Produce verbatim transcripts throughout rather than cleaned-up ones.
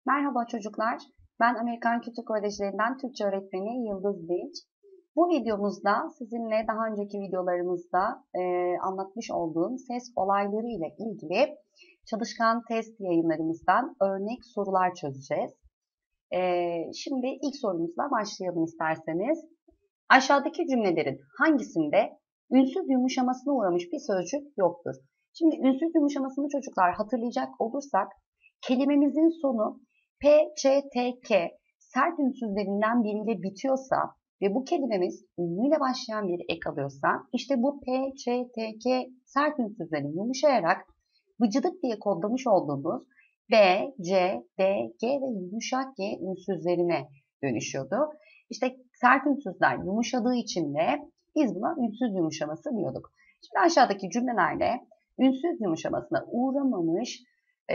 Merhaba çocuklar, ben Amerikan Kültür Kolejlerinden Türkçe öğretmeni Yıldız Dinç. Bu videomuzda sizinle daha önceki videolarımızda e, anlatmış olduğum ses olayları ile ilgili çalışkan test yayınlarımızdan örnek sorular çözeceğiz. E, şimdi ilk sorumuzla başlayalım isterseniz. Aşağıdaki cümlelerin hangisinde ünsüz yumuşamasına uğramış bir sözcük yoktur? Şimdi ünsüz yumuşamasını çocuklar hatırlayacak olursak kelimemizin sonu P, Ç, T, K sert ünsüzlerinden biriyle bitiyorsa ve bu kelimemiz ünlüyle başlayan bir ek alıyorsa işte bu P, Ç, T, K sert ünsüzleri yumuşayarak vıcıdık diye kodlamış olduğumuz B, C, D, G ve yumuşak G ünsüzlerine dönüşüyordu. İşte sert ünsüzler yumuşadığı için de biz buna ünsüz yumuşaması diyorduk. Şimdi aşağıdaki cümlelerde ünsüz yumuşamasına uğramamış e,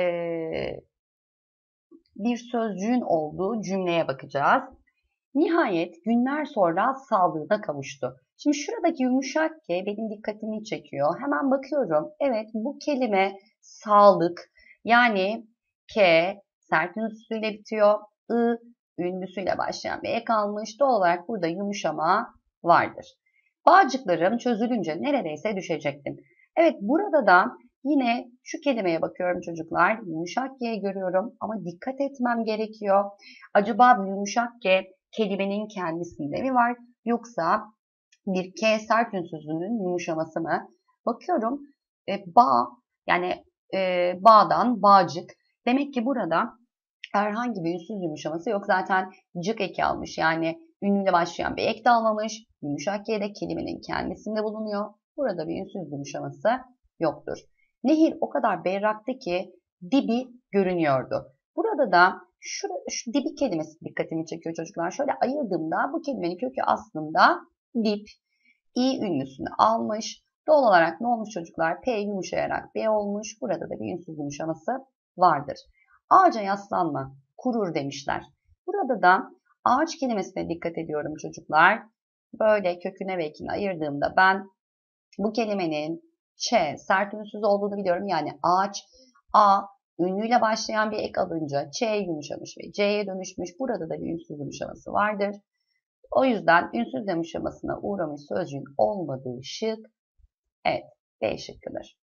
bir sözcüğün olduğu cümleye bakacağız. Nihayet günler sonra sağlığına kavuştu. Şimdi şuradaki yumuşak G benim dikkatimi çekiyor. Hemen bakıyorum. Evet bu kelime sağlık yani K sert ünsüzüyle bitiyor. I ünlüsüyle başlayan bir ek almış. Doğal olarak burada yumuşama vardır. Bağcıklarım çözülünce neredeyse düşecektim. Evet burada da yine şu kelimeye bakıyorum çocuklar. Yumuşak G görüyorum ama dikkat etmem gerekiyor. Acaba bu yumuşak G kelimenin kendisinde mi var yoksa bir K sert ünsüzünün yumuşaması mı? Bakıyorum e, bağ yani e, bağdan bağcık. Demek ki burada herhangi bir ünsüz yumuşaması yok. Zaten cık eki almış. Yani ünlüyle başlayan bir ek de almamış. Yumuşak G de kelimenin kendisinde bulunuyor. Burada bir ünsüz yumuşaması yoktur. Nehir o kadar berraktı ki dibi görünüyordu. Burada da şu, şu dibi kelimesi dikkatimi çekiyor çocuklar. Şöyle ayırdığımda bu kelimenin kökü aslında dip. İ ünlüsünü almış. Doğal olarak ne olmuş çocuklar? P yumuşayarak B olmuş. Burada da bir ünsüz yumuşaması vardır. Ağaca yaslanma, kurur demişler. Burada da ağaç kelimesine dikkat ediyorum çocuklar. Böyle köküne ve ekine ayırdığımda ben bu kelimenin Ç sert ünsüz olduğunu biliyorum. Yani ağaç, A ünlüyle başlayan bir ek alınca Ç yumuşamış ve C'ye dönüşmüş. Burada da bir ünsüz yumuşaması vardır. O yüzden ünsüz yumuşamasına uğramış sözcüğün olmadığı şık, evet B şıkkıdır.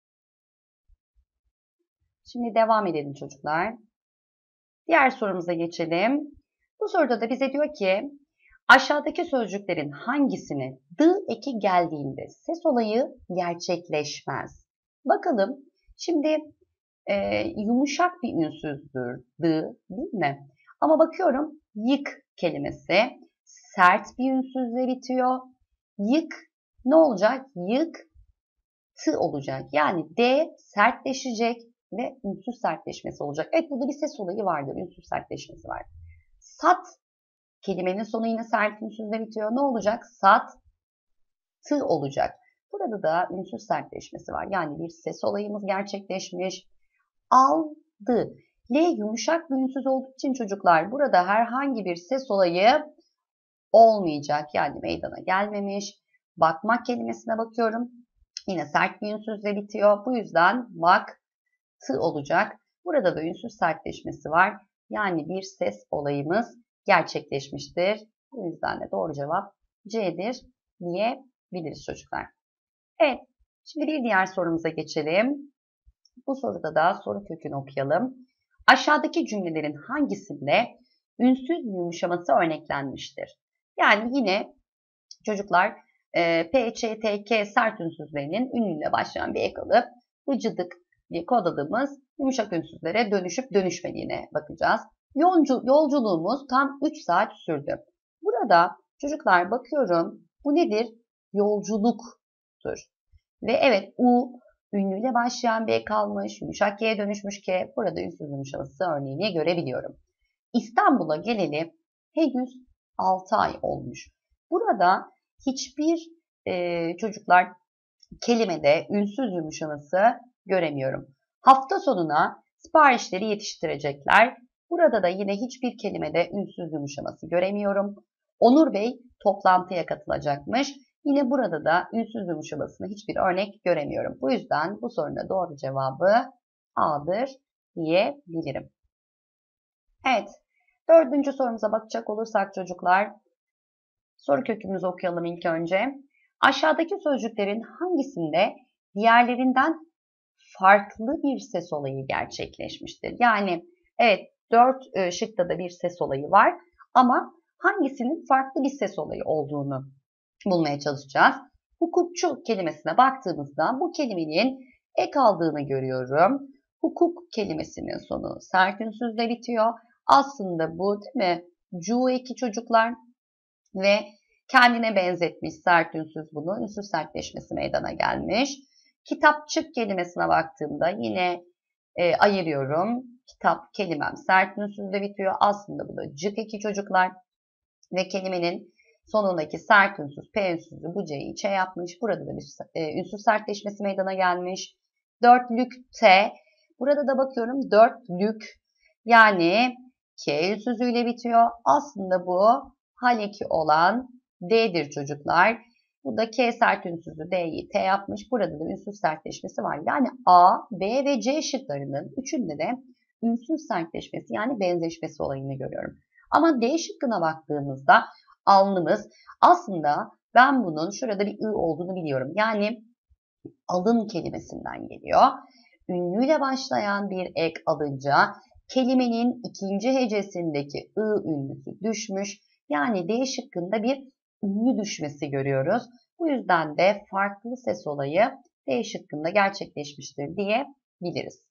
Şimdi devam edelim çocuklar. Diğer sorumuza geçelim. Bu soruda da bize diyor ki aşağıdaki sözcüklerin hangisine d eki geldiğinde ses olayı gerçekleşmez? Bakalım. Şimdi e, yumuşak bir ünsüzdür d değil mi? Ama bakıyorum yık kelimesi sert bir ünsüzle bitiyor. Yık ne olacak? Yık t olacak. Yani d sertleşecek ve ünsüz sertleşmesi olacak. Evet burada bir ses olayı vardır. Ünsüz sertleşmesi var. Sat kelimenin sonu yine sert ünsüzle bitiyor. Ne olacak? Sat tı olacak. Burada da ünsüz sertleşmesi var. Yani bir ses olayımız gerçekleşmiş. Aldı. L yumuşak bir ünsüz olduğu için çocuklar burada herhangi bir ses olayı olmayacak. Yani meydana gelmemiş. Bakmak kelimesine bakıyorum. Yine sert bir ünsüzle bitiyor. Bu yüzden bak tı olacak. Burada da ünsüz sertleşmesi var. Yani bir ses olayımız gerçekleşmiştir. Bu yüzden de doğru cevap C'dir diyebiliriz çocuklar. Evet, şimdi bir diğer sorumuza geçelim. Bu soruda da soru kökünü okuyalım. Aşağıdaki cümlelerin hangisinde ünsüz yumuşaması örneklenmiştir? Yani yine çocuklar P, Ç, T, K sert ünsüzlerinin ünlüyle başlayan bir ek alıp vıcıdık diye kodladığımız yumuşak ünsüzlere dönüşüp dönüşmediğine bakacağız. Yolcu, yolculuğumuz tam üç saat sürdü. Burada çocuklar bakıyorum bu nedir? Yolculuktur. Ve evet U ünlüyle başlayan bir ek kalmış, yumuşak G'ye dönüşmüş K. Burada ünsüz yumuşaması örneğini görebiliyorum. İstanbul'a geleli henüz altı ay olmuş. Burada hiçbir e, çocuklar kelimede ünsüz yumuşaması göremiyorum. Hafta sonuna siparişleri yetiştirecekler. Burada da yine hiçbir kelimede ünsüz yumuşaması göremiyorum. Onur Bey toplantıya katılacakmış. Yine burada da ünsüz yumuşamasına hiçbir örnek göremiyorum. Bu yüzden bu sorunun doğru cevabı A'dır diyebilirim. Evet, dördüncü sorumuza bakacak olursak çocuklar, soru kökümüzü okuyalım ilk önce. Aşağıdaki sözcüklerin hangisinde diğerlerinden farklı bir ses olayı gerçekleşmiştir? Yani evet, dört e, şıkta da bir ses olayı var ama hangisinin farklı bir ses olayı olduğunu bulmaya çalışacağız. Hukukçu kelimesine baktığımızda bu kelimenin ek aldığını görüyorum. Hukuk kelimesinin sonu sert ünsüzle bitiyor. Aslında bu değil mi? Cu eki çocuklar ve kendine benzetmiş sert ünsüz bunu. Ünsüz sertleşmesi meydana gelmiş. Kitapçık kelimesine baktığımda yine e, ayırıyorum. Kitap kelimem sert ünsüzle bitiyor. Aslında bu da cık eki çocuklar ve kelimenin sonundaki sert ünsüz, P ünsüzü bu C'yi Ç yapmış. Burada da bir e, ünsüz sertleşmesi meydana gelmiş. Dörtlükte, burada da bakıyorum dörtlük yani K ünsüzüyle bitiyor. Aslında bu hal eki olan D'dir çocuklar. Bu da K sert ünsüzü D'yi T yapmış. Burada da ünsüz sertleşmesi var. Yani A, B ve C şıklarının üçünde de ünsüz sertleşmesi yani benzeşmesi olayını görüyorum. Ama D şıkkına baktığımızda alnımız aslında ben bunun şurada bir ı olduğunu biliyorum. Yani alın kelimesinden geliyor. Ünlüyle başlayan bir ek alınca kelimenin ikinci hecesindeki ı ünlüsü düşmüş. Yani D şıkkında bir ünlü düşmesi görüyoruz. Bu yüzden de farklı ses olayı D şıkkında gerçekleşmiştir diyebiliriz.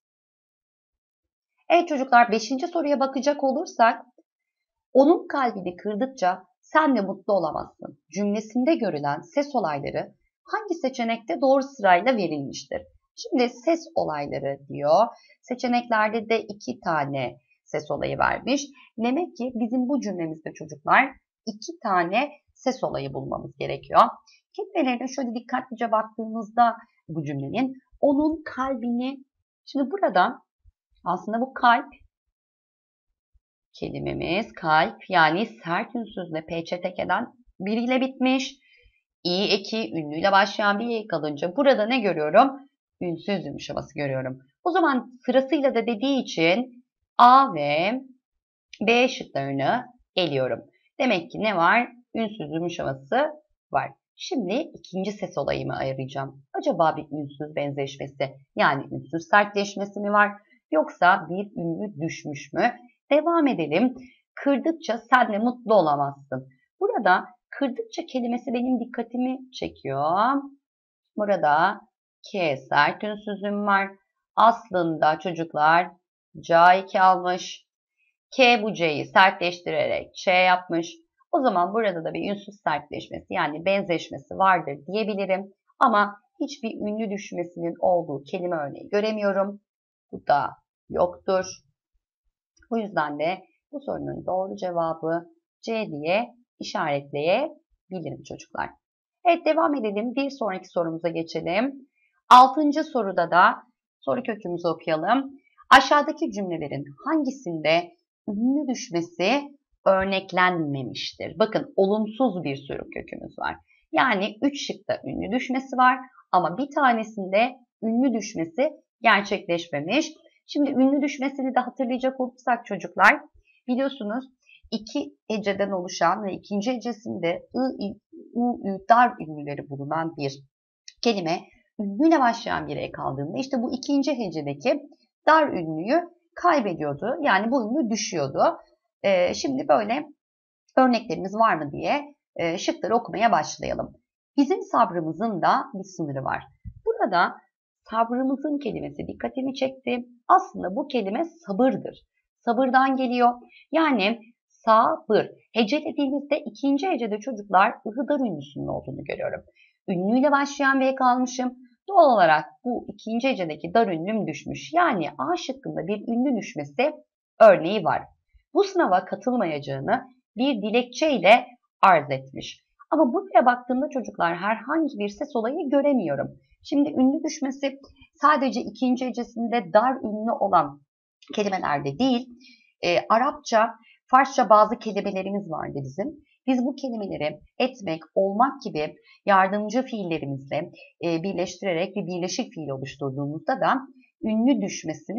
Evet çocuklar, beşinci soruya bakacak olursak, onun kalbini kırdıkça sen de mutlu olamazsın cümlesinde görülen ses olayları hangi seçenekte doğru sırayla verilmiştir? Şimdi ses olayları diyor. Seçeneklerde de iki tane ses olayı vermiş. Demek ki bizim bu cümlemizde çocuklar iki tane ses olayı bulmamız gerekiyor. Kelimelerine şöyle dikkatlice baktığımızda bu cümlenin onun kalbini, şimdi burada aslında bu kalp kelimemiz kalp yani sert ünsüzle P Ç T K'den biriyle bitmiş. İ eki ünlüyle başlayan bir ek alınca burada ne görüyorum? Ünsüz yumuşaması görüyorum. O zaman sırasıyla da dediği için A ve B şıklarını eliyorum. Demek ki ne var? Ünsüz yumuşaması var. Şimdi ikinci ses olayımı ayıracağım. Acaba bir ünsüz benzeşmesi yani ünsüz sertleşmesi mi var? Yoksa bir ünlü düşmüş mü? Devam edelim. Kırdıkça sen de mutlu olamazsın. Burada kırdıkça kelimesi benim dikkatimi çekiyor. Burada K sert ünsüzüm var. Aslında çocuklar C iki almış. K bu C'yi sertleştirerek Ç yapmış. O zaman burada da bir ünsüz sertleşmesi yani benzeşmesi vardır diyebilirim. Ama hiçbir ünlü düşmesinin olduğu kelime örneği göremiyorum. Bu da yoktur. Bu yüzden de bu sorunun doğru cevabı C diye işaretleyebilirim çocuklar. Evet, devam edelim. Bir sonraki sorumuza geçelim. Altıncı soruda da soru kökümüzü okuyalım. Aşağıdaki cümlelerin hangisinde ünlü düşmesi örneklenmemiştir? Bakın, olumsuz bir soru kökümüz var. Yani üç şıkta ünlü düşmesi var ama bir tanesinde ünlü düşmesi gerçekleşmemiş. Şimdi ünlü düşmesini de hatırlayacak olursak çocuklar, biliyorsunuz iki heceden oluşan ve ikinci hecesinde ı, u, ü, dar ünlüleri bulunan bir kelime ünlüyle başlayan bir ek aldığında işte bu ikinci hecedeki dar ünlüyü kaybediyordu. Yani bu ünlü düşüyordu. Ee, şimdi böyle örneklerimiz var mı diye e, şıkları okumaya başlayalım. Bizim sabrımızın da bir sınırı var. Burada sabrımızın kelimesi dikkatimi çekti. Aslında bu kelime sabırdır. Sabırdan geliyor. Yani sabır. Hecelediğimizde ikinci hecede çocuklar ıhıdar ünlüsünün olduğunu görüyorum. Ünlüyle başlayan ve ek almışım. Doğal olarak bu ikinci hecedeki dar ünlüm düşmüş. Yani A şıkkında bir ünlü düşmesi örneği var. Bu sınava katılmayacağını bir dilekçeyle arz etmiş. Ama buraya baktığımda çocuklar herhangi bir ses olayı göremiyorum. Şimdi ünlü düşmesi sadece ikinci hecesinde dar ünlü olan kelimelerde değil, e, Arapça, Farsça bazı kelimelerimiz vardı bizim. Biz bu kelimeleri etmek, olmak gibi yardımcı fiillerimizle e, birleştirerek bir birleşik fiil oluşturduğumuzda da ünlü düşmesini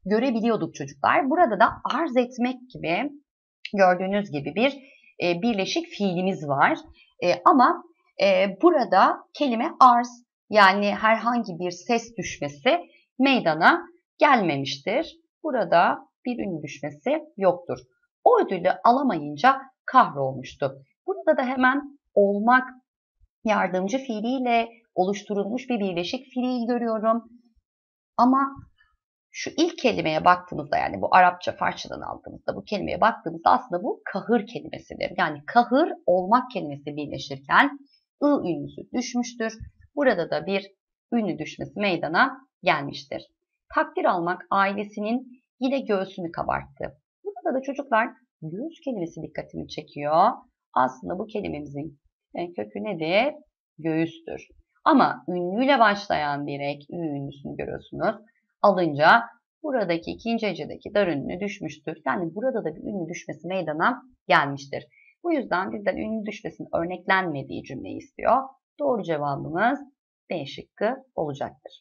görebiliyorduk çocuklar. Burada da arz etmek gibi gördüğünüz gibi bir e, birleşik fiilimiz var. E, ama e, burada kelime arz, yani herhangi bir ses düşmesi meydana gelmemiştir. Burada bir ünlü düşmesi yoktur. O ödülü alamayınca kahrolmuştu. Burada da hemen olmak yardımcı fiiliyle oluşturulmuş bir birleşik fiil görüyorum. Ama şu ilk kelimeye baktığımızda, yani bu Arapça Farsçadan aldığımızda bu kelimeye baktığımızda aslında bu kahır kelimesidir. Yani kahır olmak kelimesi birleşirken ı ünlüsü düşmüştür. Burada da bir ünlü düşmesi meydana gelmiştir. Takdir almak ailesinin yine göğsünü kabarttı. Burada da çocuklar göğüs kelimesi dikkatimi çekiyor. Aslında bu kelimemizin kökü nedir? Göğüstür. Ama ünlüyle başlayan bir ek, ü ünlüsünü görüyorsunuz. Alınca buradaki ikinci hecedeki dar ünlü düşmüştür. Yani burada da bir ünlü düşmesi meydana gelmiştir. Bu yüzden bizden ünlü düşmesinin örneklenmediği cümleyi istiyor. Doğru cevabımız B şıkkı olacaktır.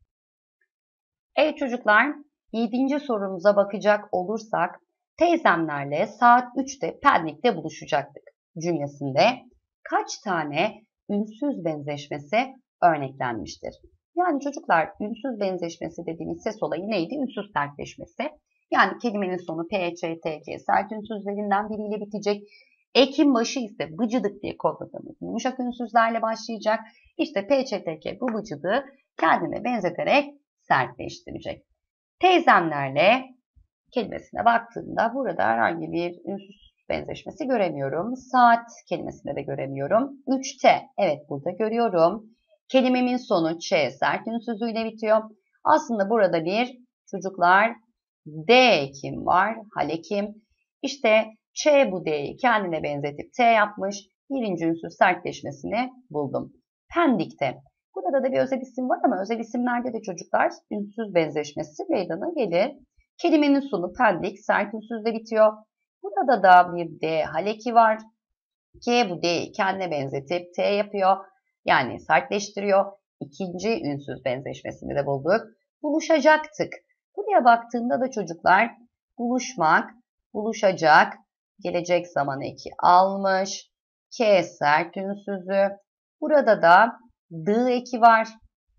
Evet çocuklar, yedinci sorumuza bakacak olursak teyzemlerle saat üçte Pendik'te buluşacaktık cümlesinde kaç tane ünsüz benzeşmesi örneklenmiştir? Yani çocuklar ünsüz benzeşmesi dediğimiz ses olayı neydi? Ünsüz sertleşmesi. Yani kelimenin sonu P, Ç, T, K sert ünsüzlerinden biriyle bitecek. Ekin başı ise bıcıdık diye kodladığımız yumuşak ünsüzlerle başlayacak. İşte P, Ç, T, K bu bıcıdığı kendine benzeterek sertleştirecek. Teyzemlerle kelimesine baktığımda burada herhangi bir ünsüz benzeşmesi göremiyorum. Saat kelimesinde de göremiyorum. üçte evet burada görüyorum. Kelimemin sonu Ç sert ünsüzüyle bitiyor. Aslında burada bir çocuklar D ekim var. Halekim. İşte Ç bu D'yi kendine benzetip T yapmış. Birinci ünsüz sertleşmesini buldum. Pendik'te. Burada da bir özel isim var ama özel isimlerde de çocuklar ünsüz benzeşmesi meydana gelir. Kelimenin sonu Pendik sert ünsüzle bitiyor. Burada da bir D haleki var. K bu D'yi kendine benzetip T yapıyor. Yani sertleştiriyor. İkinci ünsüz benzeşmesini de bulduk. Buluşacaktık. Buraya baktığımda da çocuklar buluşmak, buluşacak, gelecek zaman eki almış. K sert ünsüzü. Burada da D eki var.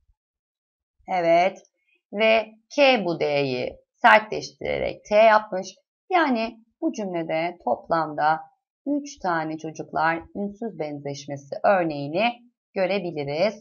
Evet. Ve K bu D'yi sertleştirerek T yapmış. Yani bu cümlede toplamda üç tane çocuklar ünsüz benzeşmesi örneğini görebiliriz.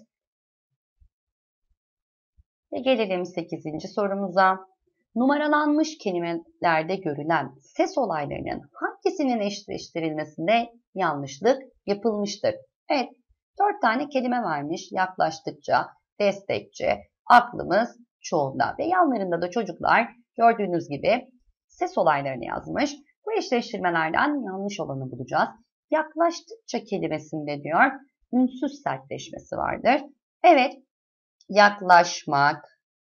Ve gelelim sekizinci sorumuza. Numaralanmış kelimelerde görülen ses olaylarının hangisinin eşleştirilmesinde yanlışlık yapılmıştır? Evet, dört tane kelime vermiş. Yaklaştıkça, destekçe, aklımız çoğunda. Ve yanlarında da çocuklar gördüğünüz gibi ses olaylarını yazmış. Bu eşleştirmelerden yanlış olanı bulacağız. Yaklaştıkça kelimesinde diyor ünsüz sertleşmesi vardır. Evet, yaklaşmak,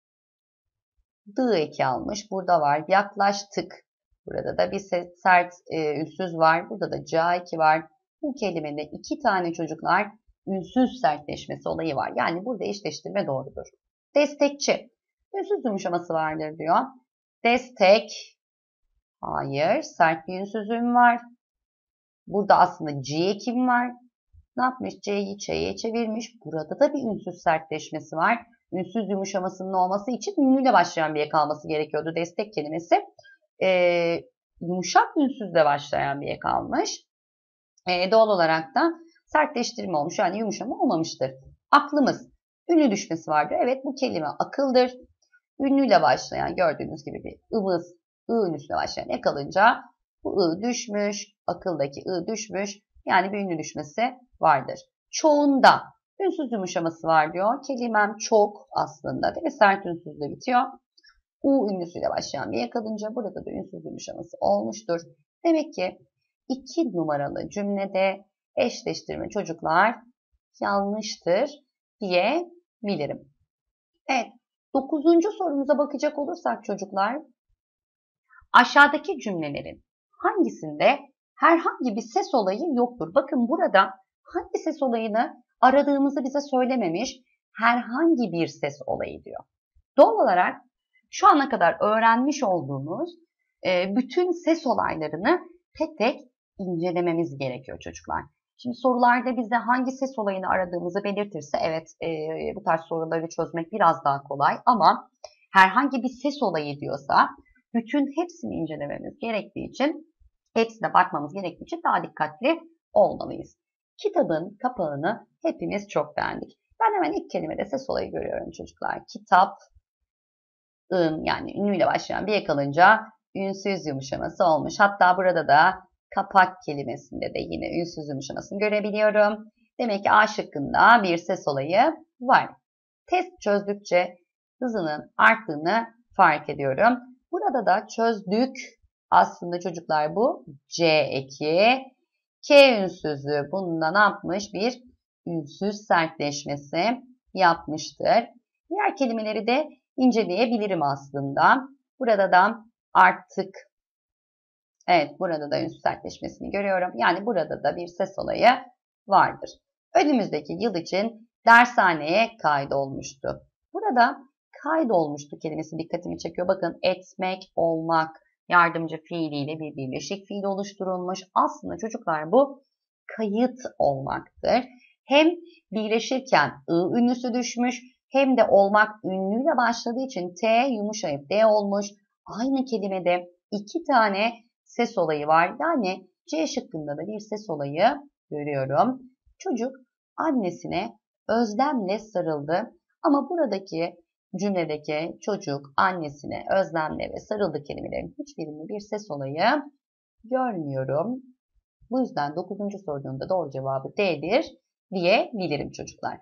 D eki almış. Burada var. Yaklaştık. Burada da bir sert e, ünsüz var. Burada da C eki var. Bu kelimede iki tane çocuklar ünsüz sertleşmesi olayı var. Yani burada eşleştirme doğrudur. Destekçi. Ünsüz yumuşaması vardır diyor. Destek. Hayır. Sert bir ünsüzüm var. Burada aslında C ekim var. Ne yapmış? C'yi Ç'ye çevirmiş. Burada da bir ünsüz sertleşmesi var. Ünsüz yumuşamasının olması için ünlüyle başlayan bir ek alması gerekiyordu. Destek kelimesi e, yumuşak ünsüzle başlayan bir ek almış. E, doğal olarak da sertleştirme olmuş. Yani yumuşama olmamıştır. Aklımız. Ünlü düşmesi vardır. Evet bu kelime akıldır. Ünlüyle başlayan gördüğünüz gibi bir ımız, ı ünlüsüne başlayan ek alınca bu ı düşmüş. Akıldaki ı düşmüş. Yani bir ünlü düşmesi vardır. Çoğunda ünsüz yumuşaması var diyor. Kelimem çok aslında değil mi? Sert ünsüzle bitiyor. U ünlüsüyle başlayan bir ek alınca burada da ünsüz yumuşaması olmuştur. Demek ki iki numaralı cümlede eşleştirme çocuklar yanlıştır diyebilirim. Evet, dokuzuncu sorumuza bakacak olursak çocuklar, aşağıdaki cümlelerin hangisinde herhangi bir ses olayı yoktur? Bakın burada hangi ses olayını aradığımızı bize söylememiş, herhangi bir ses olayı diyor. Doğal olarak şu ana kadar öğrenmiş olduğumuz e, bütün ses olaylarını tek tek incelememiz gerekiyor çocuklar. Şimdi sorularda bize hangi ses olayını aradığımızı belirtirse evet e, bu tarz soruları çözmek biraz daha kolay ama herhangi bir ses olayı diyorsa bütün hepsini incelememiz gerektiği için, hepsine bakmamız gerektiği için daha dikkatli olmalıyız. Kitabın kapağını hepimiz çok beğendik. Ben hemen ilk kelimede ses olayı görüyorum çocuklar. Kitap, ın yani ünlüyle başlayan bir ek alınca ünsüz yumuşaması olmuş. Hatta burada da kapak kelimesinde de yine ünsüz yumuşamasını görebiliyorum. Demek ki A şıkkında bir ses olayı var. Test çözdükçe hızının arttığını fark ediyorum. Burada da çözdük. Aslında çocuklar bu C eki. K ünsüzü bunda ne yapmış? Bir ünsüz sertleşmesi yapmıştır. Diğer kelimeleri de inceleyebilirim aslında. Burada da artık, evet burada da ünsüz sertleşmesini görüyorum. Yani burada da bir ses olayı vardır. Önümüzdeki yıl için dershaneye kaydolmuştu. Burada kaydolmuştu kelimesi dikkatimi çekiyor. Bakın etmek, olmak, yardımcı fiiliyle bir birleşik fiil oluşturulmuş. Aslında çocuklar bu kayıt olmaktır. Hem birleşirken ı ünlüsü düşmüş hem de olmak ünlüyle başladığı için T yumuşayıp D olmuş. Aynı kelimede iki tane ses olayı var. Yani C şıkkında da bir ses olayı görüyorum. Çocuk annesine özlemle sarıldı. Ama buradaki cümledeki çocuk annesine özlemle ve sarıldı kelimelerin hiçbirinde bir ses olayı görmüyorum. Bu yüzden dokuzuncu sorunun da doğru cevabı D'dir diyebilirim çocuklar.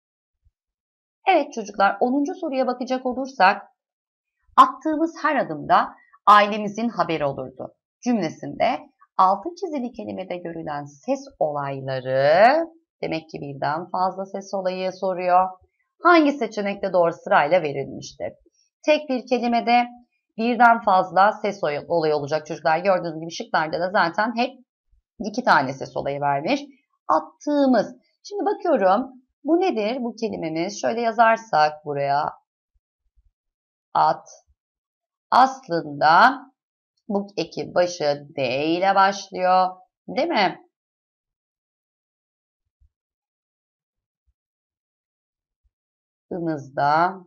Evet çocuklar, onuncu soruya bakacak olursak attığımız her adımda ailemizin haberi olurdu cümlesinde altı çizili kelimede görülen ses olayları, demek ki birden fazla ses olayı soruyor. Hangi seçenekte doğru sırayla verilmiştir? Tek bir kelimede birden fazla ses olayı olacak çocuklar. Gördüğünüz gibi şıklarda da zaten hep iki tane ses olayı vermiş. Attığımız. Şimdi bakıyorum. Bu nedir bu kelimemiz? Şöyle yazarsak buraya. At. Aslında bu eki başı D ile başlıyor. Değil mi? Imızda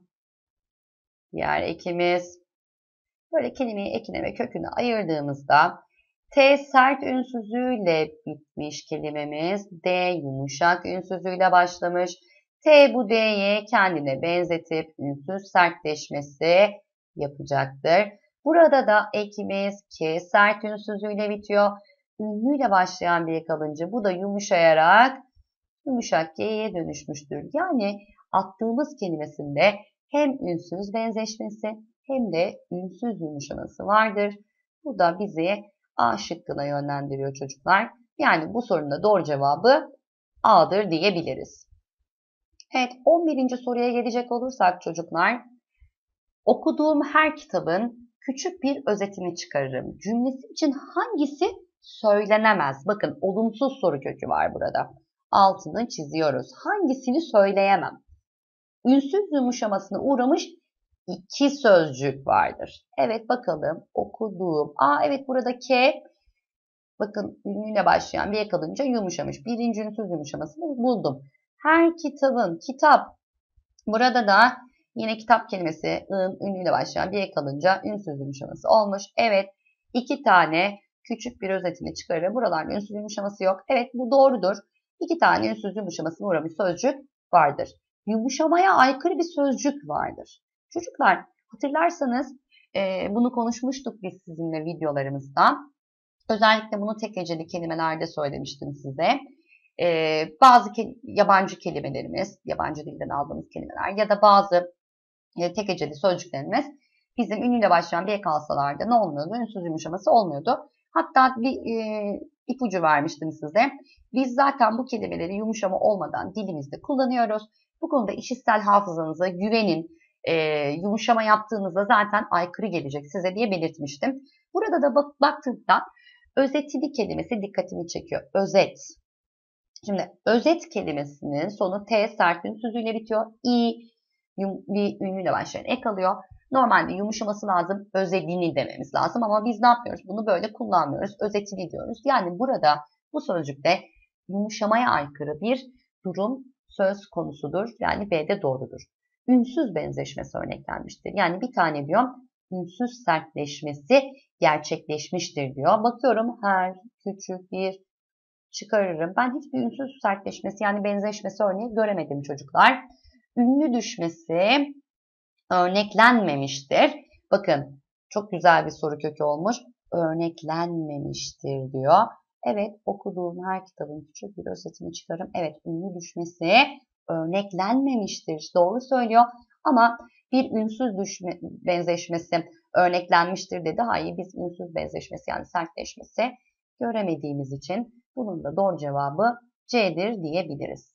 diğer ekimiz. Böyle kelimeyi ekine ve köküne ayırdığımızda T sert ünsüzüyle bitmiş kelimemiz. D yumuşak ünsüzüyle başlamış. T bu D'ye kendine benzetip ünsüz sertleşmesi yapacaktır. Burada da ekimiz K sert ünsüzüyle bitiyor. Ünlüyle başlayan bir ek alınca bu da yumuşayarak yumuşak G'ye dönüşmüştür. Yani attığımız kelimesinde hem ünsüz benzeşmesi hem de ünsüz yumuşaması vardır. Bu da bizi A şıkkına yönlendiriyor çocuklar. Yani bu sorunun da doğru cevabı A'dır diyebiliriz. Evet, on birinci soruya gelecek olursak çocuklar, okuduğum her kitabın küçük bir özetini çıkarırım. Cümlesi için hangisi söylenemez? Bakın olumsuz soru kökü var burada. Altını çiziyoruz. Hangisini söyleyemem? Ünsüz yumuşamasına uğramış iki sözcük vardır. Evet bakalım okuduğum. Aa evet burada K. Bakın ünlüyle başlayan bir ek alınca yumuşamış. Birinci ünsüz yumuşamasını buldum. Her kitabın, kitap. Burada da yine kitap kelimesi ın ünlüyle başlayan bir ek alınca ünsüz yumuşaması olmuş. Evet iki tane küçük bir özetini çıkarır. Buralarda ünsüz yumuşaması yok. Evet bu doğrudur. İki tane ünsüz yumuşamasına uğramış sözcük vardır. Yumuşamaya aykırı bir sözcük vardır. Çocuklar hatırlarsanız e, bunu konuşmuştuk biz sizinle videolarımızda. Özellikle bunu tek heceli kelimelerde söylemiştim size. E, bazı ke yabancı kelimelerimiz, yabancı dilden aldığımız kelimeler ya da bazı e, tek heceli sözcüklerimiz bizim ünlüyle başlayan bir ek alsalarda ne olmuyordu? Ünsüz yumuşaması olmuyordu. Hatta bir e, ipucu vermiştim size. Biz zaten bu kelimeleri yumuşama olmadan dilimizde kullanıyoruz. Bu konuda işitsel hafızanıza güvenin. E, yumuşama yaptığınızda zaten aykırı gelecek size diye belirtmiştim. Burada da bak, baktığımda özetili kelimesi dikkatimi çekiyor. Özet. Şimdi özet kelimesinin sonu T sert ünsüzüyle bitiyor. İ bir ünlüyle başlayan ek alıyor. Normalde yumuşaması lazım, özetini dememiz lazım ama biz ne yapıyoruz? Bunu böyle kullanmıyoruz, özetini diyoruz. Yani burada bu sözcükte yumuşamaya aykırı bir durum söz konusudur. Yani B'de doğrudur. Ünsüz benzeşmesi örneklenmiştir. Yani bir tane diyor, ünsüz sertleşmesi gerçekleşmiştir diyor. Bakıyorum her küçük bir çıkarırım. Ben hiçbir ünsüz sertleşmesi yani benzeşmesi örneği göremedim çocuklar. Ünlü düşmesi örneklenmemiştir. Bakın çok güzel bir soru kökü olmuş. Örneklenmemiştir diyor. Evet, okuduğum her kitabın küçük bir özetini çıkarım. Evet, ünlü düşmesi örneklenmemiştir. Doğru söylüyor. Ama bir ünsüz düşme, benzeşmesi örneklenmiştir dedi. Hayır, biz ünsüz benzeşmesi yani sertleşmesi göremediğimiz için bunun da doğru cevabı C'dir diyebiliriz.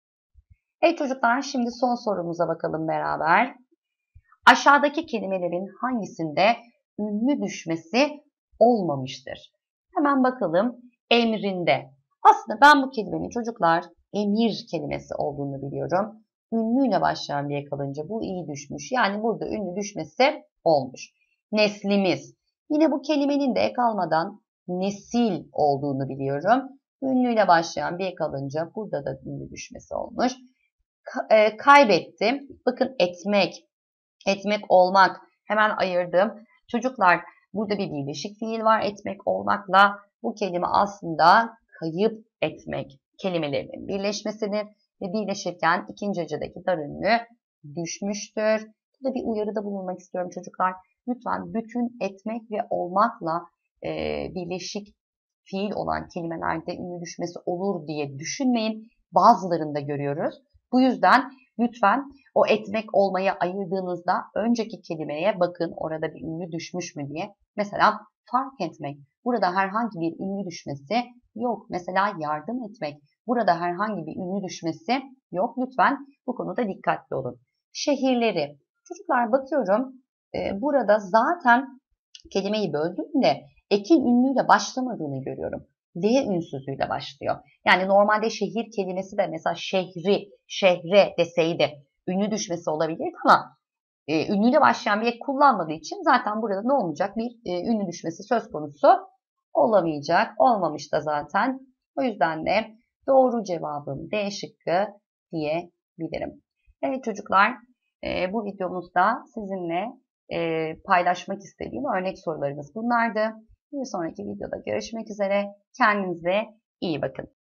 Evet çocuklar, şimdi son sorumuza bakalım beraber. Aşağıdaki kelimelerin hangisinde ünlü düşmesi olmamıştır? Hemen bakalım. Emrinde. Aslında ben bu kelimenin çocuklar emir kelimesi olduğunu biliyorum. Ünlüyle başlayan bir kalınca bu iyi düşmüş. Yani burada ünlü düşmesi olmuş. Neslimiz. Yine bu kelimenin de ek almadan nesil olduğunu biliyorum. Ünlüyle başlayan bir kalınca burada da ünlü düşmesi olmuş. Ka e, kaybetti. Bakın etmek. Etmek, olmak. Hemen ayırdım. Çocuklar burada bir birleşik fiil var etmek olmakla. Bu kelime aslında kayıp etmek kelimelerinin birleşmesidir. Ve birleşirken ikinci hecedeki dar ünlü düşmüştür. Burada bir uyarıda bulunmak istiyorum çocuklar. Lütfen bütün etmek ve olmakla e, birleşik fiil olan kelimelerde ünlü düşmesi olur diye düşünmeyin. Bazılarında görüyoruz. Bu yüzden lütfen o etmek olmaya ayırdığınızda önceki kelimeye bakın orada bir ünlü düşmüş mü diye. Mesela fark etmek. Burada herhangi bir ünlü düşmesi yok. Mesela yardım etmek. Burada herhangi bir ünlü düşmesi yok. Lütfen bu konuda dikkatli olun. Şehirleri. Çocuklar bakıyorum e, burada zaten kelimeyi böldüğümde ekin ünlüyle başlamadığını görüyorum. D ünsüzüyle başlıyor. Yani normalde şehir kelimesi de mesela şehri, şehre deseydi ünlü düşmesi olabilirdi ama e, ünlüyle başlayan bir ek kullanmadığı için zaten burada ne olmayacak? Bir e, ünlü düşmesi söz konusu olamayacak. Olmamış da zaten. O yüzden de doğru cevabım D şıkkı diyebilirim. Evet çocuklar, e, bu videomuzda sizinle e, paylaşmak istediğim örnek sorularımız bunlardı. Bir sonraki videoda görüşmek üzere. Kendinize iyi bakın.